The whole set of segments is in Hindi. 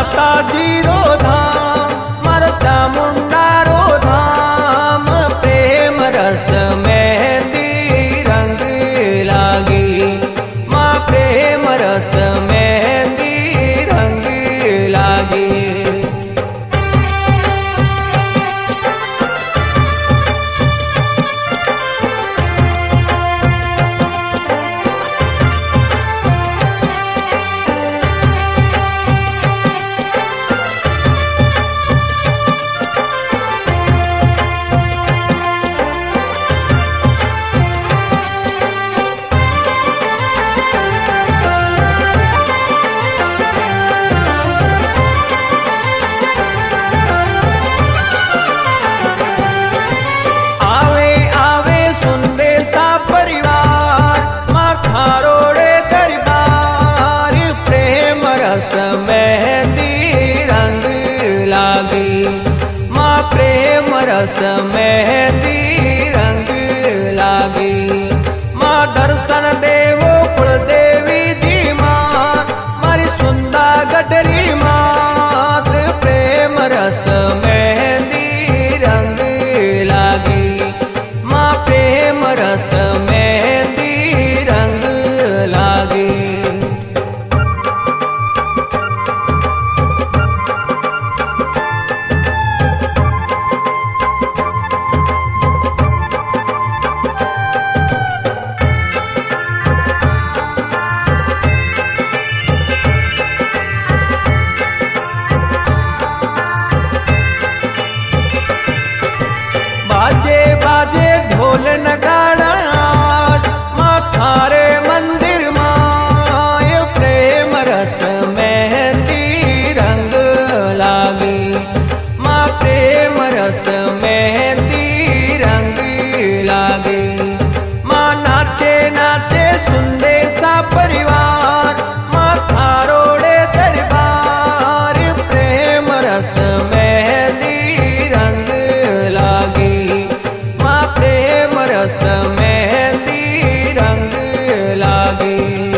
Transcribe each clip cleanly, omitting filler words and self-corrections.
माता जी रो धाम मार चामुंडा रो धाम, प्रेम रस मेहंदी रंग लागी, माँ प्रेम रस मेहंदी रंग लागी। रस मेहंदी रंग लागी, माँ दर्शन देवो कुल देवी जी माँ, मारी सुंदा गडरी मात, प्रेम रस मेहंदी रंग लागी, माँ प्रेम रस मेहंदी रंग लागी। बाजे बाजे ढोल नगाड़ा आज, माँ थारे मंदिर माय, प्रेम रस मेहंदी रंग लागी, माँ प्रेम रस मेहंदी रंग लागी, माँ नाचे नाचे सुंदे सा परिवार, माँ थारोड़े दरबार, प्रेम रस मेहंदी रंग लागी, प्रेम रस मेहंदी रंग लागी।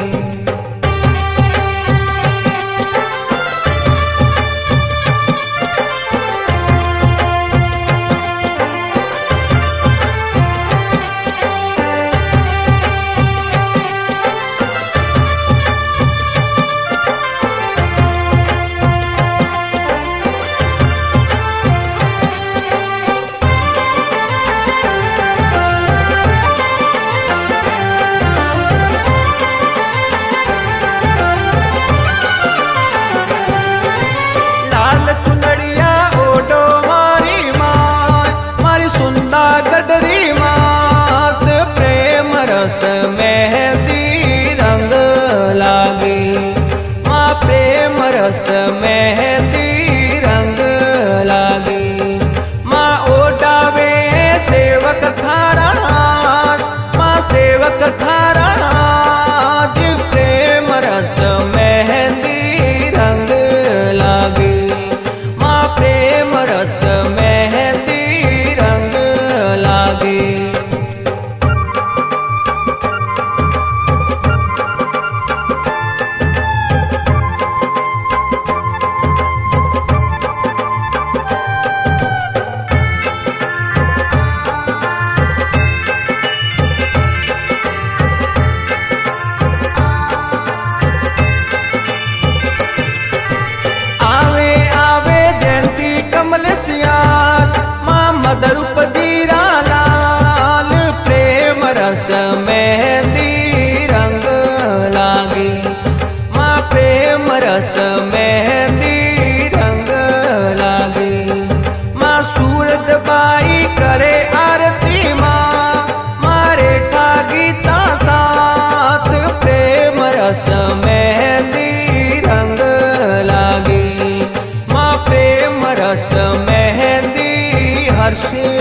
गडरी मात, प्रेम रस मेहंदी रंग लागी, माँ प्रेम रस मेहंदी रंग लागी, माँ ओडावे सेवक थारा हाथ, माँ सेवक थारा हाथ, प्रेम रस मेहंदी रंग लागी, माँ प्रेम रस मेहंदी रंग लागी। आवे आवे जयंती कमल सियाल, माँ मदरूप दीरा लाल, प्रेम रस मेहंदी रंग लागी, माँ प्रेम रस मेहंदी रंग लागी, माँ सूरत बाई करे आरती माँ, मारे ठा गीता साथ, प्रेम रस मेहंदी रंग लागी, माँ प्रेम रस मेहंदी हर्ष